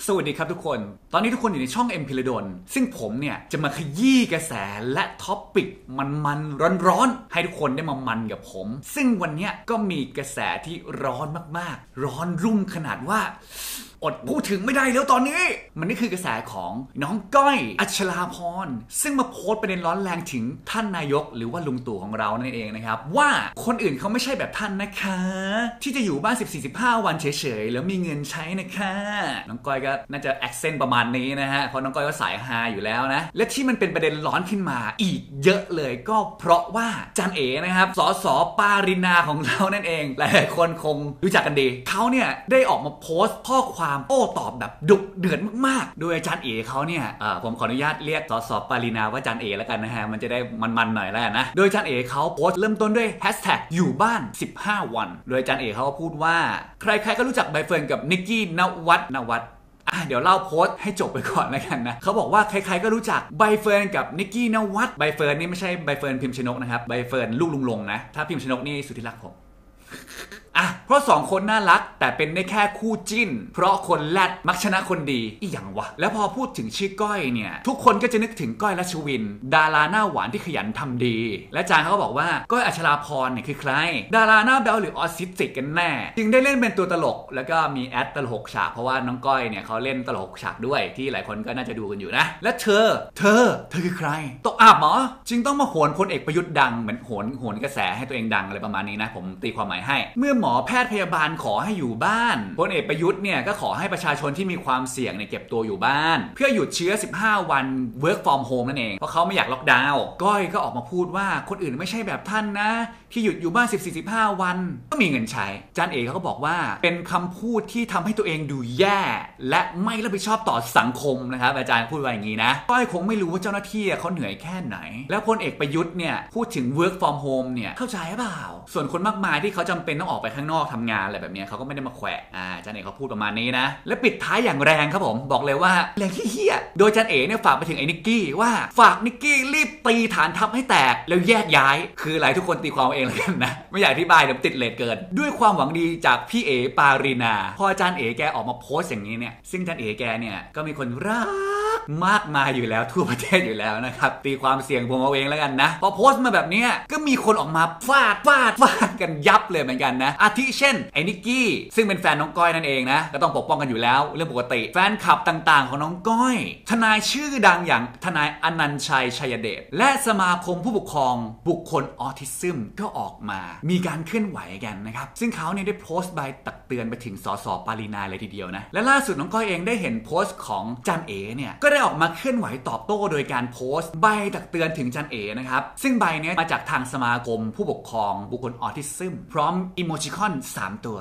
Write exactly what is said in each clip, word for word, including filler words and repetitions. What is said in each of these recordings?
สวัสดีครับทุกคนตอนนี้ทุกคนอยู่ในช่อง เอ็ม พี แอล ดล ซึ่งผมเนี่ยจะมาขยี้กระแสและท็อปปิกมันๆร้อนๆให้ทุกคนได้มามันกับผมซึ่งวันนี้ก็มีกระแสที่ร้อนมากๆร้อนรุ่มขนาดว่าอดพูดถึงไม่ได้แล้วตอนนี้มันนี่คือกระแสของน้องก้อยอัชราพรซึ่งมาโพสต์ประเด็นร้อนแรงถึงท่านนายกหรือว่าลุงตู่ของเรานั่นเองนะครับว่าคนอื่นเขาไม่ใช่แบบท่านนะคะที่จะอยู่บ้าน สิบสี่ สิบห้า วันเฉยๆแล้วมีเงินใช้นะคะน้องก้อยก็น่าจะแอคเซนต์ประมาณนี้นะฮะเพราะน้องก้อยก็สายฮาอยู่แล้วนะและที่มันเป็นประเด็นร้อนขึ้นมาอีกเยอะเลยก็เพราะว่าจันเอ๋นะครับสสปารินาของเรานั่นเองหลายๆคนคงรู้จักกันดีเขาเนี่ยได้ออกมาโพสต์ข้อความโต้ตอบแบบดุเดือดมากๆโดยอาจารย์เอ๋เขาเนี่ยผมขออนุญาตเรียกสสปารินาว่าอาจารย์เอ๋แล้วกันนะฮะมันจะได้มันๆหน่อยแล้วนะโดยอาจารย์เอ๋เขาโพสต์เริ่มต้นด้วยแฮชแท็กอยู่บ้านสิบห้าวันโดยอาจารย์เอ๋เขาก็พูดว่าใครๆก็รู้จักใบเฟิร์นกับนิกกี้นวัฒน์นวัฒน์อ่ะเดี๋ยวเล่าโพสต์ให้จบไปก่อนแล้วกันนะเขาบอกว่าใครๆก็รู้จักใบเฟิร์นกับนิกกี้นวัฒน์ใบเฟิร์นนี่ไม่ใช่ใบเฟิร์นพิมพ์ชนกนะครับใบเฟิร์นลูกลุงลงนะถ้าพิมพ์ชนกนี่สุดที่รักผมอ่ะเพราะสองคนน่ารักแต่เป็นได้แค่คู่จิ้นเพราะคนแรดมักชนะคนดีอีหยังวะแล้วพอพูดถึงชื่อก้อยเนี่ยทุกคนก็จะนึกถึงก้อยรัชวินดาราหน้าหวานที่ขยันทำดีและจางเขาก็บอกว่าก้อยอัชราพรเนี่ยคือใครดาราหน้าแบ๊วหรือออทิสติกกันแน่จึงได้เล่นเป็นตัวตลกแล้วก็มีแอดตลกฉากเพราะว่าน้องก้อยเนี่ยเขาเล่นตลกฉากด้วยที่หลายคนก็น่าจะดูกันอยู่นะและเธอเธอเธอคือใครตกอับเหรอจึงต้องมาโหนพลเอกประยุทธ์ดังเหมือนโหนโหนกระแสให้ตัวเองดังอะไรประมาณนี้นะผมตีความหมายให้เมื่อหมอแพทย์พยาบาลขอให้อยู่บ้านพลเอกประยุทธ์เนี่ยก็ขอให้ประชาชนที่มีความเสี่ยงเนี่ยเก็บตัวอยู่บ้านเพื่อหยุดเชื้อสิบห้าวัน work from home นั่นเองเพราะเขาไม่อยากล็อกดาวน์ก้อยก็ออกมาพูดว่าคนอื่นไม่ใช่แบบท่านนะที่หยุดอยู่บ้าน สิบสี่ สิบห้า วันก็มีเงินใช้จานเอกเขาก็บอกว่าเป็นคำพูดที่ทำให้ตัวเองดูแย่และไม่รับผิดชอบต่อสังคมนะครับอาจารย์พูดว่าอย่างนี้นะก้อยคงไม่รู้ว่าเจ้าหน้าที่เขาเหนื่อยแค่ไหนแล้วพลเอกประยุทธ์เนี่ยพูดถึง work from home เนี่ยเข้าใจเปล่าส่วนคนมากมายที่เขาจำเป็นต้องออกไปข้างนอกทำงานอะไรแบบนี้เขาก็ไม่ได้มาแขวะอ่าจันเอ๋เขาพูดประมาณนี้นะและปิดท้ายอย่างแรงครับผมบอกเลยว่าแรงเหี้ยโดยจันเอ๋เนี่ยฝากไปถึงไอ้นิกกี้ว่าฝากนิกกี้รีบตีฐานทัพให้แตกแล้วแยกย้ายคืออะไรทุกคนตีความเองเลยกันนะไม่อยากอธิบายเดี๋ยวติดเลทเกินด้วยความหวังดีจากพี่เอ๋ปารินาพออาจารย์เอ๋แกออกมาโพสต์อย่างนี้เนี่ยซึ่งอาจารย์เอ๋แกเนี่ยก็มีคนรักมากมายอยู่แล้วทั่วประเทศอยู่แล้วนะครับตีความเสี่ยงผมเอาเองแล้วกันนะพอโพสต์มาแบบนี้ก็มีคนออกมาฟาดฟาดฟาดกันยับเลยเหมือนกันนะอาทิเช่นไอ้นิกกี้ซึ่งเป็นแฟนน้องก้อยนั่นเองนะก็ต้องปกป้องกันอยู่แล้วเรื่องปกติแฟนคลับต่างๆของน้องก้อยทนายชื่อดังอย่างทนายอนันต์ชัยชัยเดชและสมาคมผู้ปกครองบุคคลออทิซึมก็ออกมามีการเคลื่อนไหวกันนะครับซึ่งเขาเนี่ยได้โพสต์ใบตักเตือนไปถึงสสปารินาเลยทีเดียวนะและล่าสุดน้องก้อยเองได้เห็นโพสต์ของจันเอ๋เนี่ยก็ได้ออกมาเคลื่อนไหวตอบโต้โดยการโพสต์ใบตักเตือนถึงจันเอ๋นะครับซึ่งใบนี้มาจากทางสมาคมผู้ปกครองบุคคลออทิซึมพร้อมอิโมจิคอนสามตัว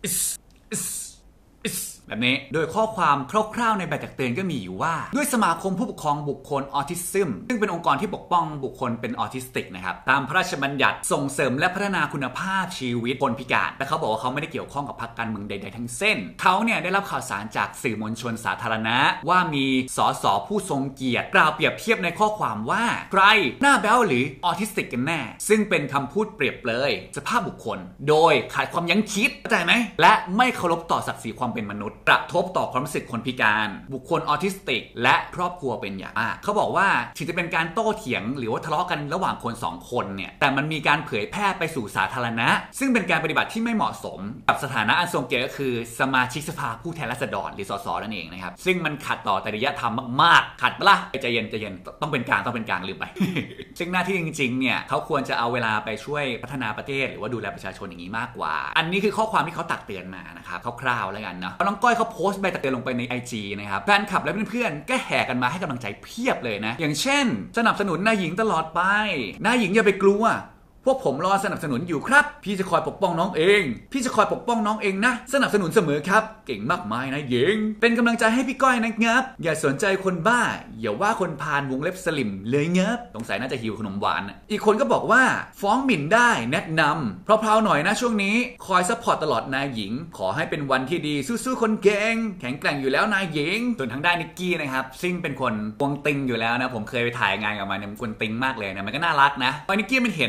แบบนี้โดยข้อความคร่าวๆในใบตักเตือนก็มีอยู่ว่าด้วยสมาคมผู้ปกครองบุคคลออทิซึมซึ่งเป็นองค์กรที่ปกป้องบุคคลเป็นออทิสติกนะครับตามพระราชบัญญัติส่งเสริมและพัฒนาคุณภาพชีวิตคนพิการแต่เขาบอกว่าเขาไม่ได้เกี่ยวข้องกับพรรคการเมืองใดๆทั้งสิ้นเขาเนี่ยได้รับข่าวสารจากสื่อมวลชนสาธารณะว่ามีสสผู้ทรงเกียรติกล่าวเปรียบเทียบในข้อความว่าใครหน้าแบ๊วหรือออทิสติกกันแน่ซึ่งเป็นคำพูดเปรียบเลยสภาพบุคคลโดยขาดความยั้งคิดเข้าใจไหมและไม่เคารพต่อศักดิ์ศรีความเป็นมนุษย์กระทบต่อความรู้สึกคนพิการบุคคลออทิสติกและครอบครัวเป็นอย่างมากเขาบอกว่าถึงจะเป็นการโต้เถียงหรือว่าทะเลาะกันระหว่างคนสองคนเนี่ยแต่มันมีการเผยแพร่ไปสู่สาธารณะซึ่งเป็นการปฏิบัติที่ไม่เหมาะสมกับสถานะอันทรงเกียรติก็คือสมาชิกสภาผู้แทนราษฎรหรือสสนั่นเองนะครับซึ่งมันขัดต่อจริยธรรมมากๆขัดปะล่ะใจเย็นใจเย็นต้องเป็นกลางต้องเป็นกลางลืมไป ซึ่งหน้าที่จริงๆเนี่ยเขาควรจะเอาเวลาไปช่วยพัฒนาประเทศหรือว่าดูแลประชาชนอย่างนี้มากกว่าอันนี้คือข้อความที่เขาตักเตือนมานะครับคร่าวๆแล้วกันเนาะน้องก้อยเขาโพสต์ใบตักเตือนลงไปใน ไอ จี นะครับแฟนคลับและเพื่อนๆก็แห่กันมาให้กำลังใจเพียบเลยนะอย่างเช่นสนับสนุนนายหญิงตลอดไปนายหญิงอย่าไปกลัวพวกผมรอสนับสนุนอยู่ครับพี่จะคอยปกป้องน้องเองพี่จะคอยปกป้องน้องเองนะสนับสนุนเสมอครับเก่งมากมายนะหญิงเป็นกำลังใจให้พี่ก้อยนะครับอย่าสนใจคนบ้าอย่าว่าคนพาลวงเล็บสลิมเลยเงบสงสัยน่าจะหิวขนมหวานอีกคนก็บอกว่าฟ้องหมิ่นได้แนะนำเพลาๆหน่อยนะช่วงนี้คอยซัพพอร์ตตลอดนายหญิงขอให้เป็นวันที่ดีสู้ๆคนเก่งแข็งแกร่งอยู่แล้วนายหญิงส่วนทางด้านนิกกี้นะครับซึ่งเป็นคนกวงติงอยู่แล้วนะผมเคยไปถ่ายงานกับมันเนี่ยมันกวนติงมากเลยนะมันก็น่ารักนะพอนิกกี้มันเห็นกระแส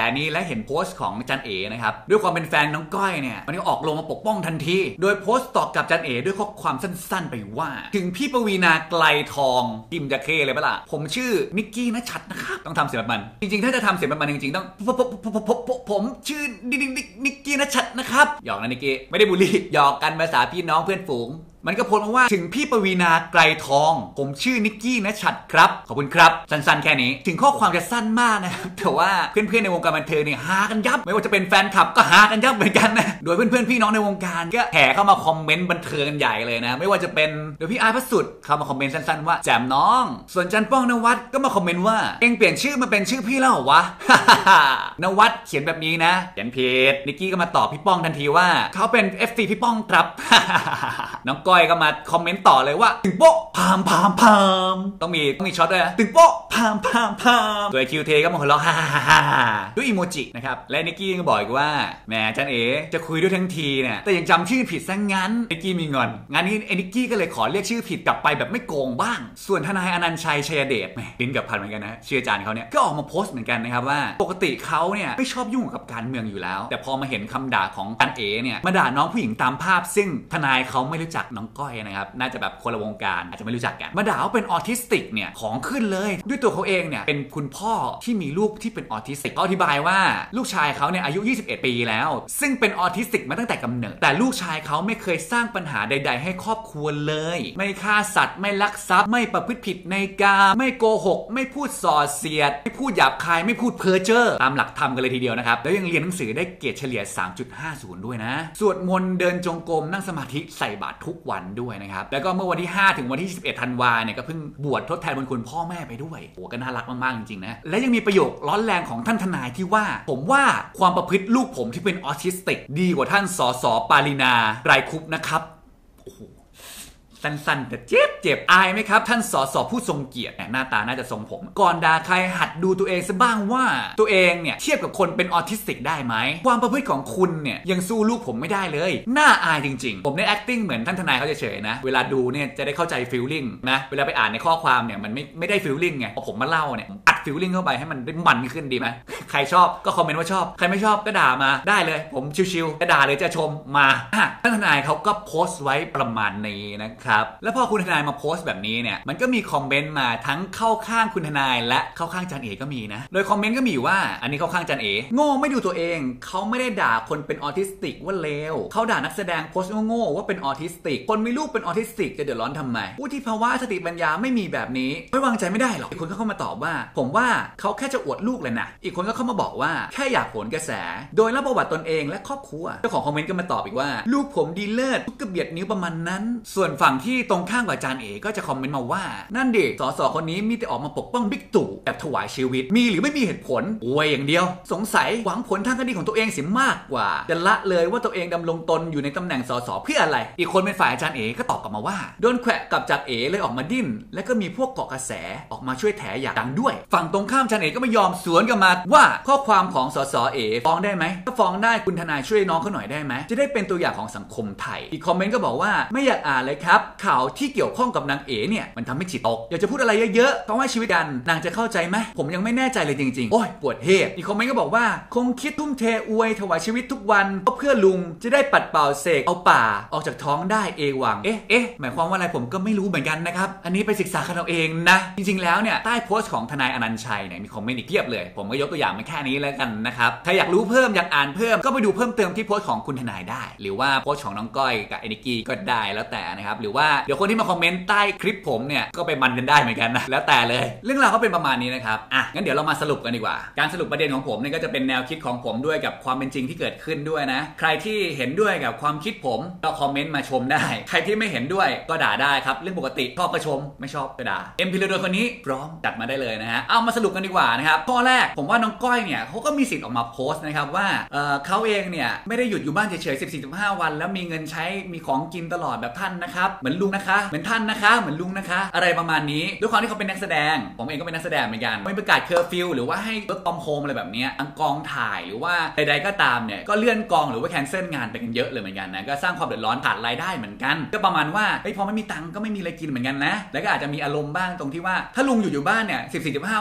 นี้และเห็นโพสต์ของจันเอ๋นะครับด้วยความเป็นแฟนน้องก้อยเนี่ยมันก็ออกลงมาปกป้องทันทีโดยโพสต์ตอบกับจันเอ๋ด้วยข้อความสั้นๆไปว่าถึงพี่ปวีณาไกลทองกิมจะเคเลยปะล่ะผมชื่อนิกกี้ณชัดนะครับต้องทำเสียงแบบมันจริงๆถ้าจะทำเสียงแบบมันจริงๆต้องผมชื่อนิกกี้ณชัดนะครับหยอกนะนิกกี้ไม่ได้บูลลี่หยอกกันภาษาพี่น้องเพื่อนฝูงมันก็โพสต์มาว่าถึงพี่ปวีณาไกลทองผมชื่อนิกกี้ณชัดครับขอบคุณครับสั้นๆแค่นี้ถึงข้อความจะสั้นมากนะครับแต่ว่าเพื่อนๆในวงการบันเทิงเนี่ยฮากันยับไม่ว่าจะเป็นแฟนคลับก็ฮากันยับเหมือนกันนะโดยเพื่อนๆพี่น้องในวงการก็แห่เข้ามาคอมเมนต์บันเทิงกันใหญ่เลยนะไม่ว่าจะเป็นโดยพี่อาร์ตพระสุดเข้ามาคอมเมนต์สั้นๆว่าแจมน้องส่วนจันป้องนวัดก็มาคอมเมนต์ว่าเอ็งเปลี่ยนชื่อมาเป็นชื่อพี่แล้วเหรอวะ นวัดเขียนแบบนี้นะเขียนผิดนิกกี้ก็มาตอบพี่ป้องทันทีว่าเขาเป็น เอฟ ซี พี่ป้องครับ น้องก้อยก็มาคอมเมนต์ต่อเลยว่าตึงโป๊ะพามพามพามต้องมีต้องมีช็อตด้วยนะตึงโป๊ะพามพามพามโดยคิวเทก็มาหัวเราะฮ่าฮ่าฮ่าด้วยอีโมจินะครับและนิกกี้ก็บอกอีกว่าแหมจันเอ๋จะคุยด้วยทั้งทีเนี่ยแต่ยังจำชื่อผิดซะงั้นนิกกี้มีงอนงานนี้ไอ้นิกกี้ก็เลยขอเรียกชื่อผิดกลับไปแบบไม่โกงบ้างส่วนทนายอนันต์ชัยชัยเดชแหมลิ้นกับพันเหมือนกันนะชื่ออาจารย์เขาเนี่ยก็ออกมาโพสต์เหมือนกันนะครับว่าปกติเขาเนี่ยไม่ชอบยุ่งกับการเมืองอยู่แล้วแต่พอมาเห็นคำด่าของจันเอ๋เนี่ยมาด่าน้องผู้หญิงตามภาพซึ่งทนายเขาไม่รู้จักน้องก้อยนะครับน่าจะแบบคนละวงการอาจจะไม่รู้จักกันมาด่าว่าเป็นออทิสติกเนี่ยของขึ้นเลยด้วยตัวเขาเองเนี่ยเป็นคุณพ่อที่มีลูกที่เป็นออทิสติกเขาอธิบายว่าลูกชายเขาเนี่ยอายุยี่สิบเอ็ดปีแล้วซึ่งเป็นออทิสติกมาตั้งแต่กำเนิดแต่ลูกชายเขาไม่เคยสร้างปัญหาใดๆให้ครอบครัวเลยไม่ฆ่าสัตว์ไม่ลักทรัพย์ไม่ประพฤติผิดในกามไม่โกหกไม่พูดส่อเสียดไม่พูดหยาบคายไม่พูดเพ้อเจ้อตามหลักธรรมกันเลยทีเดียวนะครับแล้วยังเรียนหนังสือได้เกรดเฉลี่ย สามจุดห้าศูนย์ ด้วยนะสวดมนต์เดินจงกรมนั่งสมาธิใส่บาตรทุกวันด้วยนะครับแล้วก็เมื่อวันที่ห้าถึงวันที่สิบเอ็ดธันวาเนี่ยก็เพิ่งบวชทดแทนบุญคุณพ่อแม่ไปด้วยโอ้ก็น่ารักมากๆจริงๆนะและยังมีประโยคร้อนแรงของท่านทนายที่ว่าผมว่าความประพฤติลูกผมที่เป็นออทิสติกดีกว่าท่านสสปารินาไกรคุปนะครับโอ้โหสั้นๆแต่เจ็บเจ็บอายไหมครับท่านสสผู้ทรงเกียรติหน้าตาน่าจะทรงผมก่อนด่าใครหัดดูตัวเองซะบ้างว่าตัวเองเนี่ยเทียบกับคนเป็นออทิสติกได้ไหมความประพฤติของคุณเนี่ยยังสู้ลูกผมไม่ได้เลยน่าอายจริงๆผมได้ acting เหมือนท่านทนายเขาเฉยๆนะเวลาดูเนี่ยจะได้เข้าใจฟีลลิ่งนะเวลาไปอ่านในข้อความเนี่ยมันไม่ไม่ได้ฟีลลิ่งไงพอผมมาเล่าเนี่ยอัดฟีลลิ่งเข้าไปให้มันได้มันขึ้นดีไหมใครชอบก็คอมเมนต์ว่าชอบใครไม่ชอบก็ด่ามาได้เลยผมชิวๆจะด่าเลยจะชมมาท่านทนายเขาก็โพสต์ไว้ประมาณนี้นะครับแล้วพอคุณทนายมาโพสต์แบบนี้เนี่ยมันก็มีคอมเมนต์มาทั้งเข้าข้างคุณทนายและเข้าข้างจันเอ๋ก็มีนะโดยคอมเมนต์ก็มีว่าอันนี้เข้าข้างจันเอ๋โง่ไม่ดูตัวเองเขาไม่ได้ด่าคนเป็นออทิสติกว่าเลวเขาด่านักแสดงโพสต์โง่ว่าเป็นออทิสติกคนมีลูกเป็นออทิสติกจะเดือดร้อนทำไมผู้ที่ภาวะสติปัญญาไม่มีแบบนี้ไม่วางใจไม่ได้หรอกอีกคนก็เข้ามาตอบว่าผมว่าเขาแค่จะอวดลูกเลยนะอีกคนก็เข้ามาบอกว่าแค่อยากโหนกระแสโดยเล่าประวัติตนเองและครอบครัวเจ้าของคอมเมนต์ก็มาตอบอีกว่าลูกผมดีเลิศทุกกระเบียดนิ้วประมาณนั้นส่วนฝั่งที่ตรงข้างกับจันเอ๋ก็จะคอมเมนต์มาว่านั่นดิสสคนนี้มีแต่ออกมาปกป้องบิ๊กตู่แบบถวายชีวิตมีหรือไม่มีเหตุผลอวยอย่างเดียวสงสัยหวังผลทางคดีของตัวเองเสียมากกว่าจะละเลยว่าตัวเองดำรงตนอยู่ในตำแหน่งสสเพื่ออะไรอีกคนเป็นฝ่ายอาจารย์เอ๋ก็ตอบกลับมาว่าโดนแขวะกับจากเอ๋เลยออกมาดิ้นและก็มีพวกเกาะกระแสออกมาช่วยแถอย่างดังด้วยฝั่งตรงข้ามอาจารย์เอ๋ก็ไม่ยอมสวนกลับมาว่าข้อความของสสเอ๋ฟ้องได้ไหมถ้าฟ้องได้คุณทนายช่วยน้องเขาหน่อยได้ไหมจะได้เป็นตัวอย่างของสังคมไทยอีกคอมเมนต์ก็บอกว่าไม่อยากอ่านเลยครับข่าวที่เกี่ยวข้องกับนางเอ๋เนี่ยมันทำให้จิตตกอยากจะพูดอะไรเยอะๆเพราะว่าชีวิตกันนางจะเข้าใจไหมผมยังไม่แน่ใจเลยจริงๆโอ้ยปวดเทพอีกคอมเมนต์ก็บอกว่าคงคิดทุ่มเทอวยถวายชีวิตทุกวันก็เพื่อลุงจะได้ปัดเป่าเสกเอาป่าออกจากท้องได้เอวังเอ๊ะเอ๊ะหมายความว่าอะไรผมก็ไม่รู้เหมือนกันนะครับอันนี้ไปศึกษากันเอาเองนะจริงๆแล้วเนี่ยใต้โพสต์ของทนายอนันต์ชัยเนี่ยมีคอมเมนต์อีกเพียบเลยผมก็ยกตัวอย่างมาแค่นี้แล้วกันนะครับถ้าอยากรู้เพิ่มอยากอ่านเพิ่มก็ไปดูเพิ่มเติมที่โพสต์ของคุณทนายได้หรือว่าโพสต์ของน้องก้อยกับไอ้นิกกี้ก็ได้แล้วแต่นะครับหรือว่าเดี๋ยวคนที่มาคอมเมนต์ใต้คลิปผมเนี่ยก็ไปมันกันได้เหมือนกันนะแล้วแต่เลยเรื่องราวก็เป็นประมาณนี้นะครับอ่ะงั้นเดี๋ยวเรามาสรุปกันดีกว่าการสรุปประเด็นของผมเนี่ยก็จะเป็นแนวคิดของผมด้วยกับความเป็นจริงที่เกิดขึ้นด้วยนะใครที่เห็นด้วยกับความคิดผมก็คอมเมนต์มาชมได้ใครที่ไม่เห็นด้วยก็ด่าได้ครับเรื่องปกติชอบก็ชมไม่ชอบก็ด่าเอ็มพิเรโดนคนนี้พร้อมจัดมาได้เลยนะฮะเอามาสรุปกันดีกว่านะครับข้อแรกผมว่าน้องก้อยเนี่ยเขาก็มีสิทธิ์ออกมาโพสต์นะครับว่าเออเขาเองเนี่ยไม่ได้หยุดอยู่บ้านเฉยๆ สิบสี่ถึงสิบห้า วันแล้วมีเงินใช้มีของกินตลอดแบบท่านนะครับเหมือนลุงนะคะเหมือนท่านนะคะเหมือนลุงนะคะอะไรประมาณนี้ด้วยความที่เขาเป็นนักแสดงผมเองก็เป็นนักแสดงเหมือนกันไม่ประกาศเคอร์ฟิวหรือว่าให้เวิร์กฟรอมโฮมอะไรแบบนี้ทั้งกองถ่ายหรือว่าใดๆก็ตามเนี่ยก็เลื่อนกองหรือว่าแคนเซิลงานไปกันเยอะเลยเหมือนกันนะก็สร้างความเดือดร้อนขาดรายได้เหมือนกันก็ประมาณว่าเฮ้ยพอไม่มีตังค์ก็ไม่มีอะไรกินเหมือนกันนะแล้วก็อาจจะมีอารมณ์บ้างตรงที่ว่าถ้าลุงอยู่อยู่บ้านเนี่ยสิบสี่ สิบห้า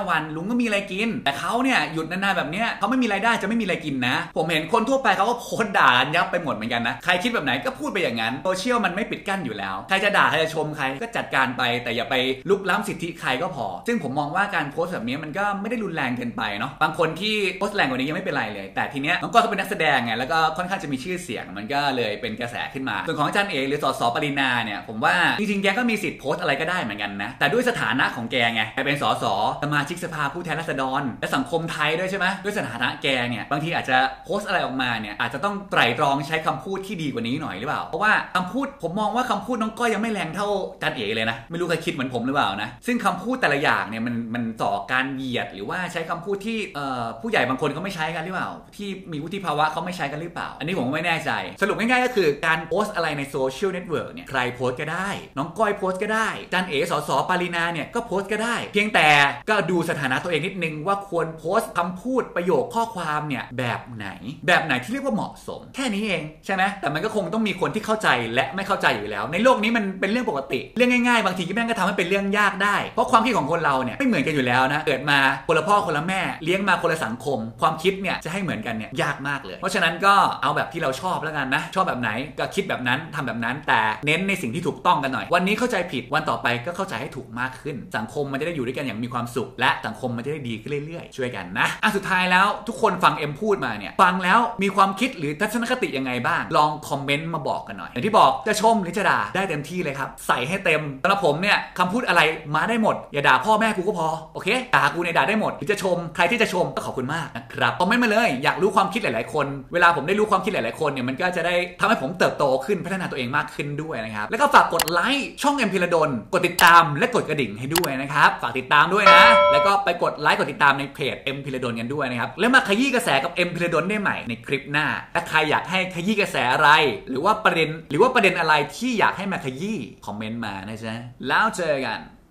วันลุงก็มีอะไรกินแต่เขาเนี่ยหยุดนานๆแบบเนี้ยเขาไม่มีรายได้จะไม่มีอะไรกินนะผมเห็นคนทั่วไปเขาก็โพสต์ด่ากันยับไปหมดเหมือนกันนะใครคิดแบบไหนก็พูดไปอย่างนั้นโซเชียลมันไม่ปิดกั้นอยู่แล้วใครจะด่าใครจะชมใครก็จัดการไปแต่อย่าไปลุกล้ำสิทธิใครก็พอซึ่งผมมองว่าการโพสต์แบบนี้มันก็ไม่ได้รุนแรงเกินไปเนาะบางคนที่โพสต์แรงกว่านี้ยังไม่เป็นไรเลยแต่ทีเนี้ยน้องก้อยเขาเป็นนักแสดงไงแล้วก็ค่อนข้างจะมีชื่อเสียงมันก็เลยเป็นกระแสขึ้นมาส่วนของอาจารย์เอกหรือสสปรินาเนี่ยผมว่าจริงๆแกก็มีสิทธิ์โพสต์อะไรก็ได้เหมือนกันนะแต่ด้วยสถานะของแกไงแกเป็นสสสมาชิกสภาผู้แทนราษฎรและสังคมไทยด้วยใช่ไหมด้วยสถานะแกเนี่ยบางทีอาจจะโพสต์อะไรออกมาเนี่ยอาจจะต้องไตร่ตรองใช้คำพูดที่ดีกว่านี้หน่อยหรือเปล่าเพราะว่าคำพูดผมมองว่าคำพูดน้องก้อยยังไม่แรงเท่าอาจารย์เอกเลยนะไม่รู้ใครคิดเหมือนผมหรือเปล่านะซึ่งคำพูดแต่ละอย่างเนี่ยมันมันต่อการเหยียดหรือว่าใช้คำพูดที่เอ่อผู้ใหญ่บางคนเขาไม่ใช้กันหรือเปล่าที่มีวุฒิภาวะเขาไม่ใช้กันหรือเปล่าอันนี้ผมไม่แน่ใจสรุปง่ายๆก็คือการโพสต์อะไรในโซเชียลเน็ตเวิร์กเนี่ยใครโพสต์ก็ได้น้องก้อยโพสต์ก็ได้อาจารย์เอกสสปรินาเนี่ยก็โพสต์ก็ได้เพียงแต่ก็ดูสถานะตัวเองนิดนึงว่าควรโพสต์คำพูดประโยคข้อความเนี่ยแบบไหนแบบไหนที่เรียกว่าเหมาะสมแค่นี้เองใช่ไหมแต่มันก็คงต้องมีคนที่เข้าใจและไม่เข้าใจอยู่แล้วในโลกนี้มันเป็นเรื่องปกติเรื่องง่ายๆบางทีก็แม่งก็ทำให้เป็นเรื่องยากได้เพราะความคิดของคนเราเนี่ยไม่เหมือนกันอยู่แล้วนะเกิดมาคนละพ่อคนละแม่เลี้ยงมาคนละสังคมความคิดเนี่ยจะให้เหมือนกันเนี่ยยากมากเลยเพราะฉะนั้นก็เอาแบบที่เราชอบแล้วกันนะชอบแบบไหนก็คิดแบบนั้นทำแบบนั้นแต่เน้นในสิ่งที่ถูกต้องกันหน่อยวันนี้เข้าใจผิดวันต่อไปก็เข้าใจให้ถูกมากขึ้นสังคมมันจะได้อยู่ด้วยกันอย่างมีความสุขและสังคมมันจะได้ดีขึ้นเรื่อยๆช่วยกันนะอ่ะสุดท้ายแล้วทุกคนฟังเอ็มพูดมาเนี่ยฟังแล้วมีความคิดหรือทัศนคติยังไงบ้างลองคอมเมนต์มาบอกกันหน่อยอย่างที่บอกจะชมหรือจะด่าได้เต็มที่เลยครับใส่ให้เต็มสำหรับผมเนี่ยคำพูดอะไรมาได้หมดอย่าด่าพ่อแม่กูก็พอโอเคด่ากูเนี่ยด่าได้หมดหรือจะชมใครที่จะชมก็ขอบคุณมากนะครับคอมเมนต์มาเลยอยากรู้ความคิดหลายๆคนเวลาผมได้รู้ความคิดหลายๆคนเนี่ยมันก็จะได้ทำให้ผมเติบโตขึ้นพัฒนาตัวเองมากขึ้นด้วยนะครับแล้วก็ฝากกดไลค์ช่องเอ็มพิรดลกดติดตามและกดกระดิ่งให้ด้วยนะครับฝากติดตามด้วยนะแล้วก็ไปกดไลค์กดติดตามในเพจเอ็มพิรดลกันด้วยนะครับแล้วมาขยี้กระแสกับเอ็มพิรดลได้ใหม่ในคลิปหน้าถ้าใครอยากให้ขยี้กระแสอะไรหรือว่าประเด็นหรือว่าประเด็นอะไรที่อยากให้มาขยี้คอมเมนต์มานะจ๊ะแล้วเจอกัน